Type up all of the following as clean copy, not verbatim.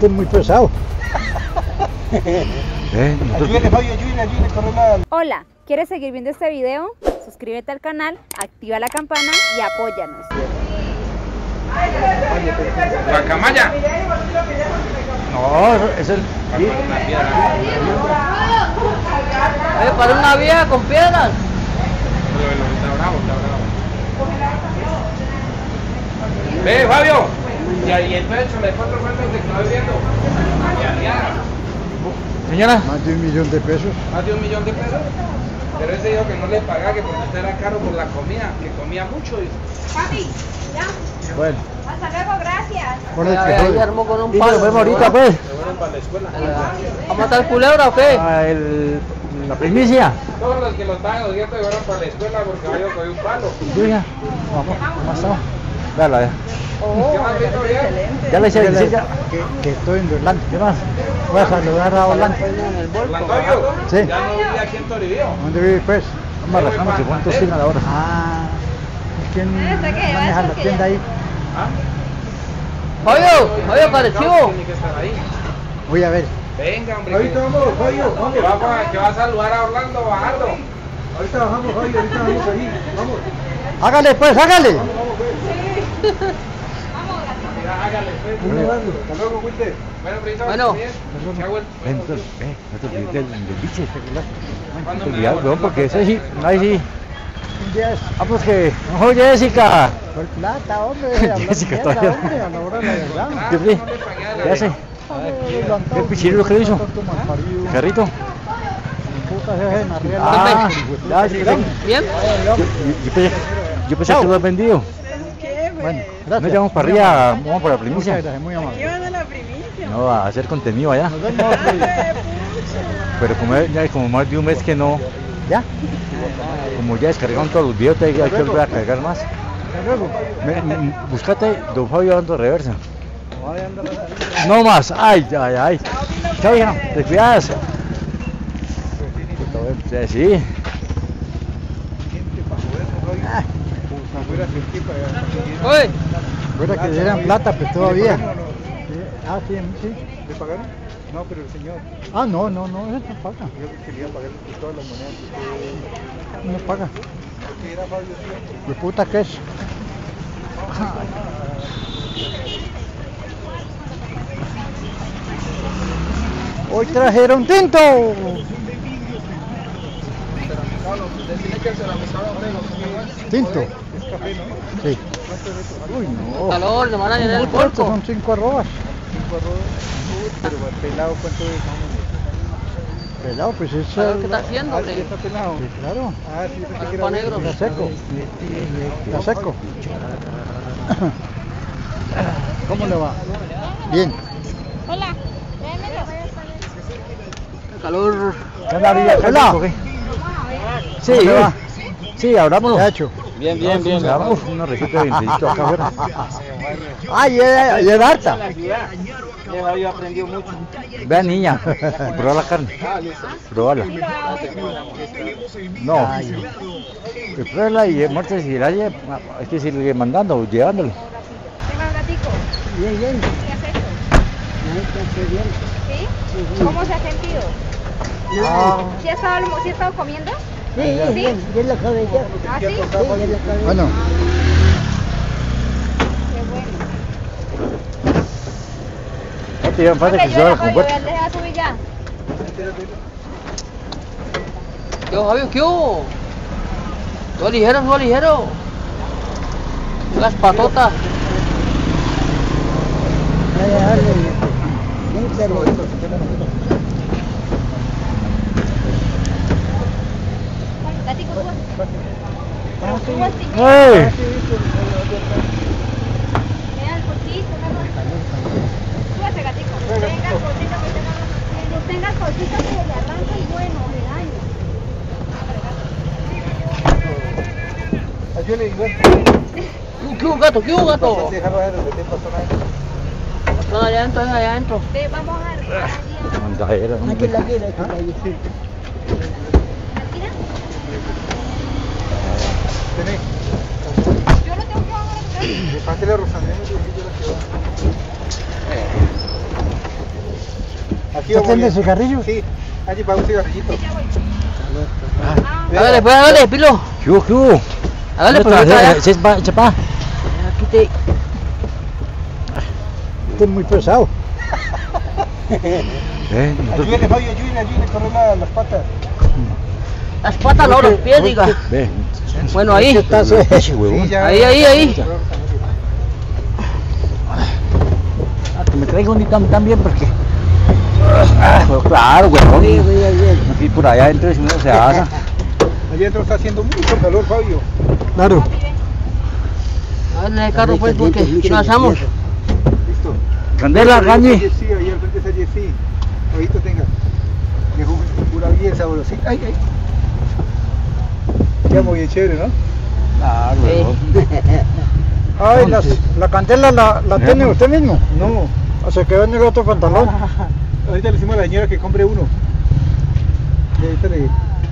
este es muy pesado. Ayúdale, Fabio, ayúdale, corre la... Hola, ¿quieres seguir viendo este video? Suscríbete al canal, activa la campana y apóyanos. ¿La camaya? No, es el... Para una vieja con piedras. Está bravo, está bravo. Ve, Fabio. Y el pecho, le cuatro cuentas que estoy viendo. Señora. Más de 1 millón de pesos. Más de 1 millón de pesos. Pero ese dijo que no le pagaba, que porque usted era caro por la comida, que comía mucho. Papi, ya. Bueno. Hasta luego, gracias. Ahí armó con un palo. Nos vemos ahorita, pues. Se fueron para la escuela. ¿A matar culebra o qué? La primicia. Todos los que los pagan los dientes se fueron para la escuela porque había cogido un palo. Julia, vamos, ¿cómo estamos? Dale, ya. ¿Qué más, Víctor? Ya le hice decir que estoy en Orlando. ¿Qué más? Voy a saludar a Orlando. ¿Orlando? Sí. Ya no vive aquí en Toribío. ¿Dónde vive, pues? Vamos a rascarnos que cuántos tienen ahora. Ah, ¿quién maneja la tienda ahí? Fabio, apareció. Tiene que estar ahí. Voy a ver. Venga, hombre. Ahorita vamos, Fabio, vamos. Que va a saludar a Orlando Bajardo. Ahorita bajamos, Fabio, ahorita vamos ahí, vamos. Hágale, pues, hágale. Mira, hágale, pues. Hasta luego, Wilde. Bueno, Brisa, Bueno. Entonces, no te olvides del biche, no ¿Cuándo te me olvides, va a weón, porque ese sí, ahí sí. Yes. Vamos que, ojo Jessica. Por plata, hombre. Jessica Mierda, todavía. hombre, a la hora de la verdad. ¿Qué fue? ¿Qué hace? ¿Qué pichirro que le hizo? ¿Carrito? Ah, ya, ¿Bien? yo pensé que lo has vendido. Bueno, gracias. Nos llevamos para arriba, vamos por la primicia. Muy amable. Llevan a la primicia. No, a hacer contenido allá. Nos vemos, Pero ya como más de un mes que no. ¿Ya? Como ya descargaron todos los videos, hay que volver a cargar más. Búscate Don Fabio dando reversa. No más, ay. Chao, hija, te cuidas. Sí. Oye, Fuera que dieran plata, pues todavía. Ah, sí, sí. ¿Le pagaron? No, pero el señor. Ah, no, eso no paga. Yo quería pagar todas las monedas que usted... No paga. ¿Qué era, Fabio? ¿De puta qué es? Hoy trajeron tinto. Tinto. Es café, ¿no? Sí. Uy, no. calor, le van a llenar el ¿Cuánto porco. son 5 arrobas? 5 arrobas. Pero pelado, ¿cuánto es? Pelado, pues es... A ver qué está haciendo, Ah, hombre. sí, está pelado. Sí, claro. Ah, sí, pensé que Algo era negro. Está seco. Está seco. ¿Cómo le va? Bien. Hola, tráemelo. El calor. ¿Qué anda, Villa? Hola. Sí, ¿Cómo le va? Sí, abrámoslo. ¿Qué ha hecho? Bien. Vamos, unos recitos de vientecito acá afuera. Ay, es harta. Fabio aprendió mucho. Vea, niña, prueba la carne. Pruébala. No. Pruébala y muerta si la haya, hay que seguir mandando, llevándolo. Venga, gatico. Bien. ¿Qué has hecho? ¿Sí? ¿Cómo se ha sentido? ¿Sí ha estado comiendo? Sí, yo lo acabé yo. ¿Ah, sí? Sí, yo lo acabé. Bueno, Qué bueno. No te llevan falta que se haga con puerta. Deja subir ya. ¿Qué hubo, Fabio? ¿Qué hubo? Todo ligero. Las patotas. Gatico, suba. ¡Ey! Mira el bolsito, súbase, gatico. Tenga el bolsito que tenga el bolsito que le arranca y bueno, le daño. ayúdale igual. ¿Qué hubo, gato? ¿Qué hubo, gato? Dejarlo a él, ¿qué pasó nada? No, allá adentro. Ve, vamos a... Mandadera, Aquí hombre. la quiero, aquí la quiero. ¿Mira? Tené. Yo lo tengo que bajar. Pásale a Rosanena, yo la quiero. Aquí vamos. ¿Tiene cigarrillos? Sí, allí para un cigarrillito. Hágale, pues, hágale, Pilo. ¿Qué hubo? Hágale, pues, allá. Chapa. Aquí te... Este es muy pesado. Nosotros... Ayúdale, Fabio, ayúdale, corre las patas. Las patas no, los pies, diga. Ve. Bueno, ahí. Ahí. Que me traiga un también porque... Pues claro, huevón. Aquí por allá adentro si uno se asa. Allá adentro está haciendo mucho calor, Fabio. Claro. Hágale el carro, pues, porque nos asamos. Listo. Candela, Gañi. Sí, ahí al frente está Jessy. Ahorita tenga. Dejó pura bien sabrosita. Ay. Queda muy bien chévere, ¿no? Claro, huevón. Ay, la candela la tiene usted mismo. No. Se quedó en el otro pantalón. Ahorita le decimos a la señora que compre uno. Y ahorita le...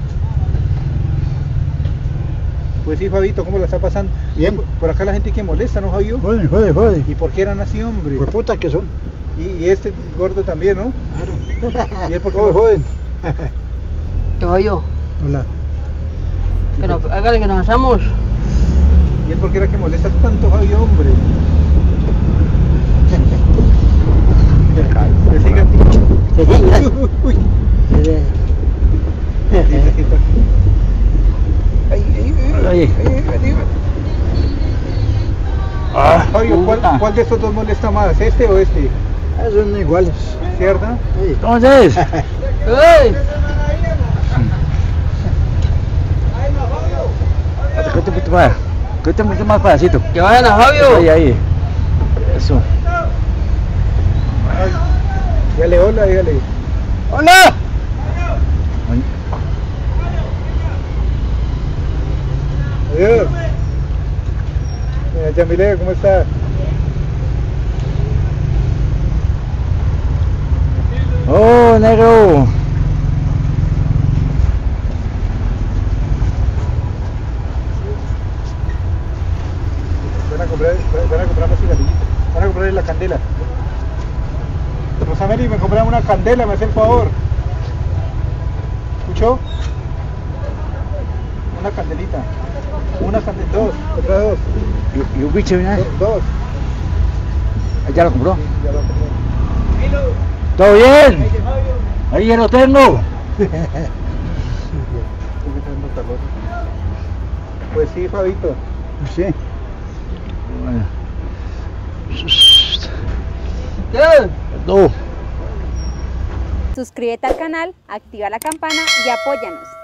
Pues sí, Fabito, ¿cómo la está pasando? Bien. Por acá la gente que molesta, ¿no, Fabio? Jode. ¿Y por qué eran así, hombre? Pues puta que son. Y este gordo también, ¿no? Claro. ¿Y él por qué joden? ¿Qué voy yo? Hola. Pero hágale que nos asamos. ¿Y él por qué era que molesta tanto, Fabio, hombre? Uy. Fabio, ¿cuál de estos dos molesta más? ¿Este o este? Son iguales. ¿Cierto? Sí. Entonces. ¡Ey! Cuéntame un poquito más pedacito. Que vayan a Fabio. Ahí. Eso. Dígale hola, dígale. ¡Hola! Adiós. Yamile, ¿cómo está? ¡Oh, negro! Van a comprar más cigarrillitos. Van a comprar la candela. Rosameli, me compraron una candela, me hace el favor. ¿Escuchó? Una candelita. Dos, otra dos. ¿Y un bicho, mira? Dos. ¿Ya lo compró? Sí, ya lo compró. ¿Todo bien? Ahí ya lo tengo. Pues sí, Fabito. Sí. Bueno. ¿Qué? No. Suscríbete al canal, activa la campana y apóyanos.